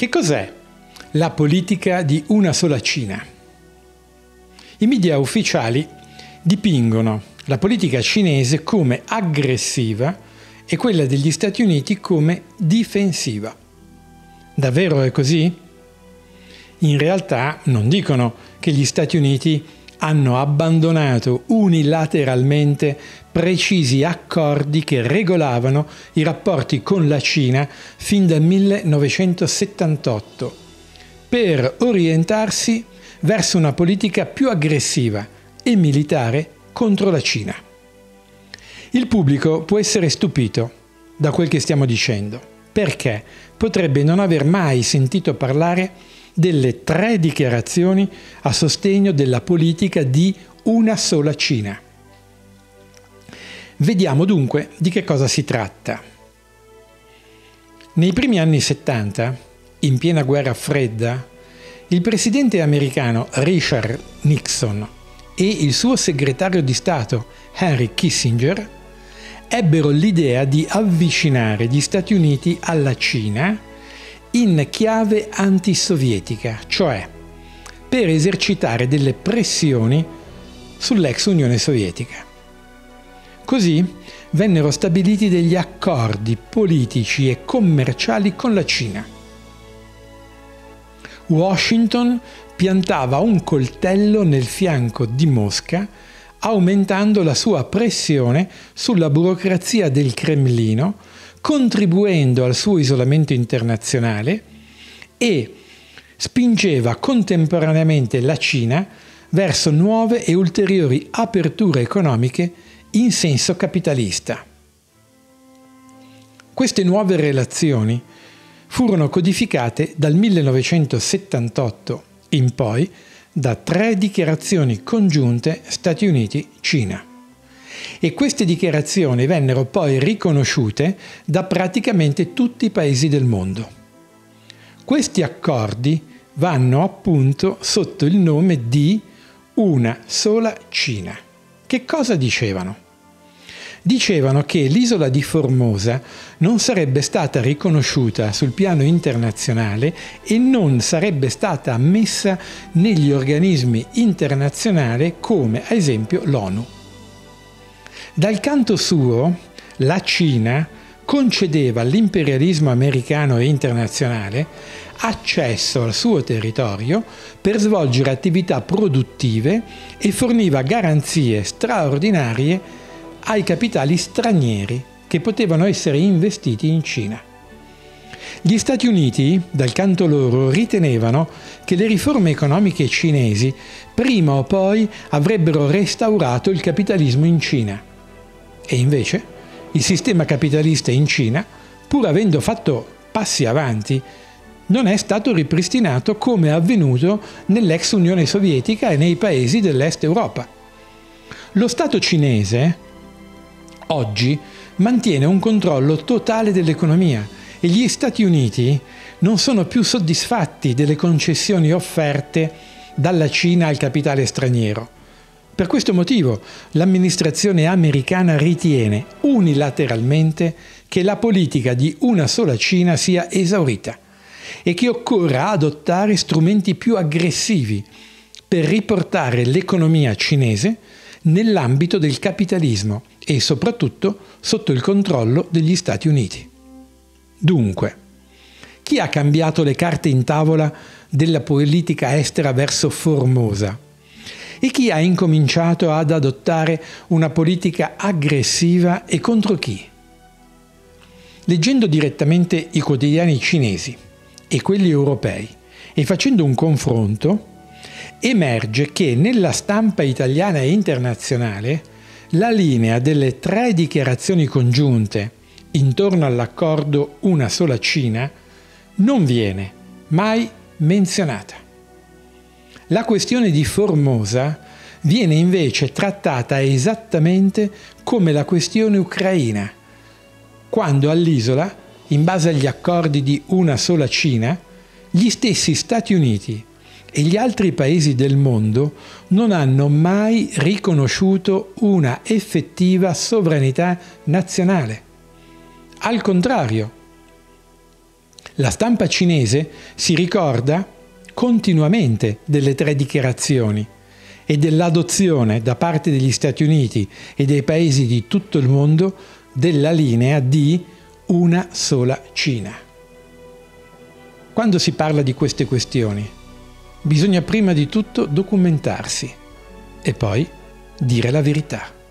Che cos'è la politica di una sola Cina? I media ufficiali dipingono la politica cinese come aggressiva e quella degli Stati Uniti come difensiva. Davvero è così? In realtà non dicono che gli Stati Uniti hanno abbandonato unilateralmente precisi accordi che regolavano i rapporti con la Cina fin dal 1978 per orientarsi verso una politica più aggressiva e militare contro la Cina. Il pubblico può essere stupito da quel che stiamo dicendo, perché potrebbe non aver mai sentito parlare delle 3 dichiarazioni a sostegno della politica di una sola Cina. Vediamo dunque di che cosa si tratta. Nei primi anni 70, in piena guerra fredda, il presidente americano Richard Nixon e il suo segretario di Stato Henry Kissinger ebbero l'idea di avvicinare gli Stati Uniti alla Cina in chiave antisovietica, cioè per esercitare delle pressioni sull'ex Unione Sovietica. Così vennero stabiliti degli accordi politici e commerciali con la Cina. Washington piantava un coltello nel fianco di Mosca, aumentando la sua pressione sulla burocrazia del Cremlino, contribuendo al suo isolamento internazionale e spingeva contemporaneamente la Cina verso nuove e ulteriori aperture economiche in senso capitalista. Queste nuove relazioni furono codificate dal 1978 in poi da 3 dichiarazioni congiunte Stati Uniti-Cina. E queste dichiarazioni vennero poi riconosciute da praticamente tutti i paesi del mondo. Questi accordi vanno appunto sotto il nome di una sola Cina. Che cosa dicevano? Dicevano che l'isola di Formosa non sarebbe stata riconosciuta sul piano internazionale e non sarebbe stata ammessa negli organismi internazionali come ad esempio l'ONU. Dal canto suo, la Cina concedeva all'imperialismo americano e internazionale accesso al suo territorio per svolgere attività produttive e forniva garanzie straordinarie ai capitali stranieri che potevano essere investiti in Cina. Gli Stati Uniti, dal canto loro, ritenevano che le riforme economiche cinesi prima o poi avrebbero restaurato il capitalismo in Cina. E invece il sistema capitalista in Cina, pur avendo fatto passi avanti, non è stato ripristinato come è avvenuto nell'ex Unione Sovietica e nei paesi dell'Est Europa. Lo Stato cinese oggi mantiene un controllo totale dell'economia e gli Stati Uniti non sono più soddisfatti delle concessioni offerte dalla Cina al capitale straniero. Per questo motivo l'amministrazione americana ritiene unilateralmente che la politica di una sola Cina sia esaurita e che occorra adottare strumenti più aggressivi per riportare l'economia cinese nell'ambito del capitalismo e soprattutto sotto il controllo degli Stati Uniti. Dunque, chi ha cambiato le carte in tavola della politica estera verso Formosa? E chi ha incominciato ad adottare una politica aggressiva e contro chi? Leggendo direttamente i quotidiani cinesi e quelli europei e facendo un confronto, emerge che nella stampa italiana e internazionale la linea delle 3 dichiarazioni congiunte intorno all'accordo Una sola Cina non viene mai menzionata. La questione di Formosa viene invece trattata esattamente come la questione ucraina, quando all'isola, in base agli accordi di Una sola Cina, gli stessi Stati Uniti e gli altri paesi del mondo non hanno mai riconosciuto una effettiva sovranità nazionale. Al contrario, La stampa cinese si ricorda continuamente delle 3 dichiarazioni e dell'adozione da parte degli Stati Uniti e dei paesi di tutto il mondo della linea di una sola Cina. Quando si parla di queste questioni, bisogna prima di tutto documentarsi e poi dire la verità.